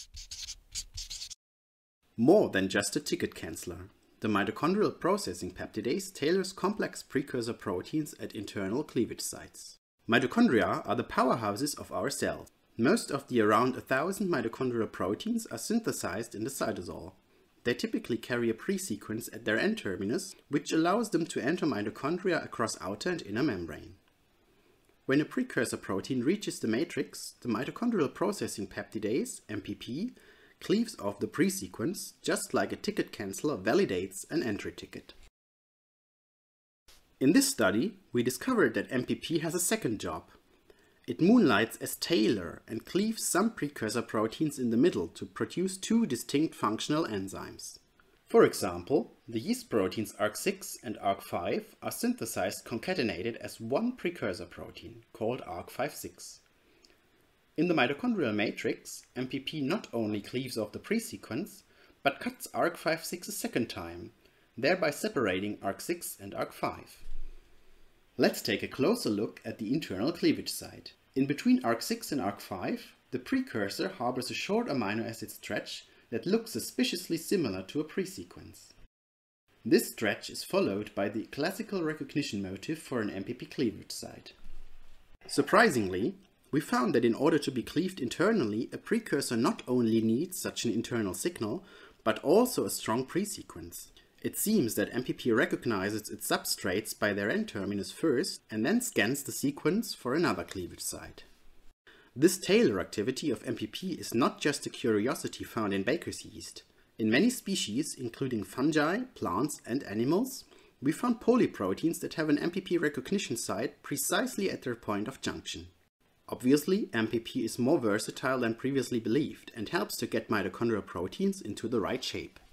More than just a ticket canceller, the mitochondrial processing peptidase tailors complex precursor proteins at internal cleavage sites. Mitochondria are the powerhouses of our cells. Most of the around 1,000 mitochondrial proteins are synthesized in the cytosol. They typically carry a pre-sequence at their N-terminus, which allows them to enter mitochondria across outer and inner membrane. When a precursor protein reaches the matrix, the mitochondrial processing peptidase, MPP, cleaves off the pre-sequence, just like a ticket canceller validates an entry ticket. In this study, we discovered that MPP has a second job. It moonlights as tailor and cleaves some precursor proteins in the middle to produce two distinct functional enzymes. For example, the yeast proteins ARC6 and ARC5 are synthesized concatenated as one precursor protein, called ARC56. In the mitochondrial matrix, MPP not only cleaves off the pre-sequence, but cuts ARC56 a second time, thereby separating ARC6 and ARC5. Let's take a closer look at the internal cleavage site. In between ARC6 and ARC5, the precursor harbors a short amino acid stretch that looks suspiciously similar to a pre-sequence. This stretch is followed by the classical recognition motif for an MPP cleavage site. Surprisingly, we found that in order to be cleaved internally, a precursor not only needs such an internal signal, but also a strong pre-sequence. It seems that MPP recognizes its substrates by their N-terminus first and then scans the sequence for another cleavage site. This tailor activity of MPP is not just a curiosity found in baker's yeast. In many species, including fungi, plants and animals, we found polyproteins that have an MPP recognition site precisely at their point of junction. Obviously, MPP is more versatile than previously believed and helps to get mitochondrial proteins into the right shape.